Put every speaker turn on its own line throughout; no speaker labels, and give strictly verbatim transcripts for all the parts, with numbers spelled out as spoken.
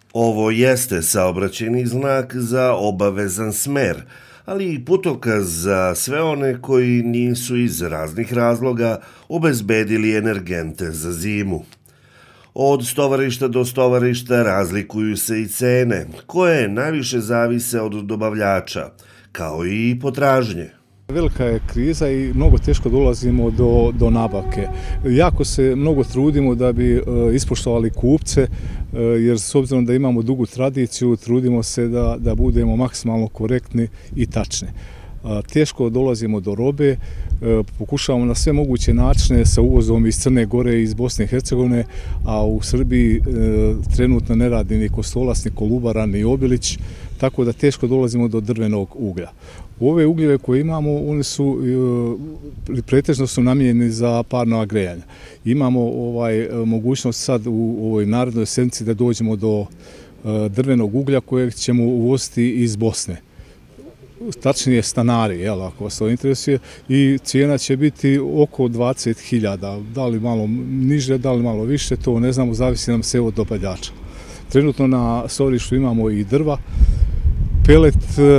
Ovo jeste saobraćajni znak za obavezan smer, ali i putokaz za sve one koji nisu iz raznih razloga obezbedili energente za zimu. Od stovarišta do stovarišta razlikuju se i cene, koje najviše zavise od dobavljača, kao i potražnje.
Velika je kriza i mnogo teško dolazimo do, do nabavke. Jako se mnogo trudimo da bi e, ispoštovali kupce, e, jer s obzirom da imamo dugu tradiciju, trudimo se da, da budemo maksimalno korektni i tačni. A, teško dolazimo do robe, e, pokušavamo na sve moguće načine sa uvozom iz Crne Gore i iz Bosne i Hercegovine, a u Srbiji e, trenutno ne radi ni Kostolac, ni Kolubara, ni Obilić, tako da teško dolazimo do drvenog uglja. Ove ugljeve koje imamo, one su pretežno su namijenjeni za parno grejanje. Imamo ovaj mogućnost sad u ovoj narednoj sedmici da dođemo do drvenog uglja kojeg ćemo uvoziti iz Bosne. Tačnije stanari, jel, ako vas to interesuje, i cijena će biti oko dvadeset hiljada, da li malo niže, da li malo više, to ne znamo, zavisi nam se od dobavljača. Trenutno na stovarištu imamo i drva, pelet,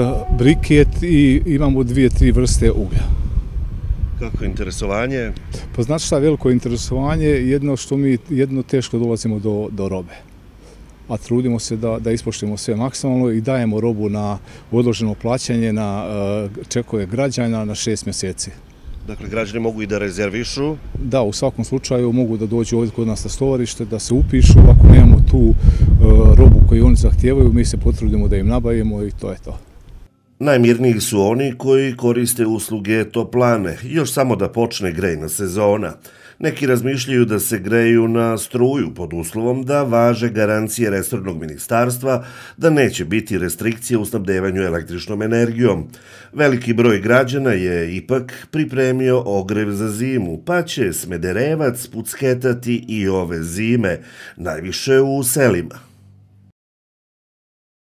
briket i imamo dvije, tri vrste uglja.
Kako je interesovanje?
Pa znači šta, veliko interesovanje, jedno što mi jedno teško dolazimo do, do robe. A trudimo se da, da ispoštujemo sve maksimalno i dajemo robu na odloženo plaćanje na uh, čekove građana na šest mjeseci.
Dakle, građani mogu i da rezervišu?
Da, u svakom slučaju mogu da dođu ovdje kod nas na stovarište, da se upišu, ako nemamo tu uh, robu koju oni zahtijevaju, mi se potrudimo da im nabavimo i to je to.
Najmirniji su oni koji koriste usluge toplane, još samo da počne grejna sezona. Neki razmišljaju da se greju na struju pod uslovom da važe garancije resornog ministarstva da neće biti restrikcije u snabdevanju električnom energijom. Veliki broj građana je ipak pripremio ogrev za zimu, pa će Smederevac pucketati i ove zime, najviše u selima.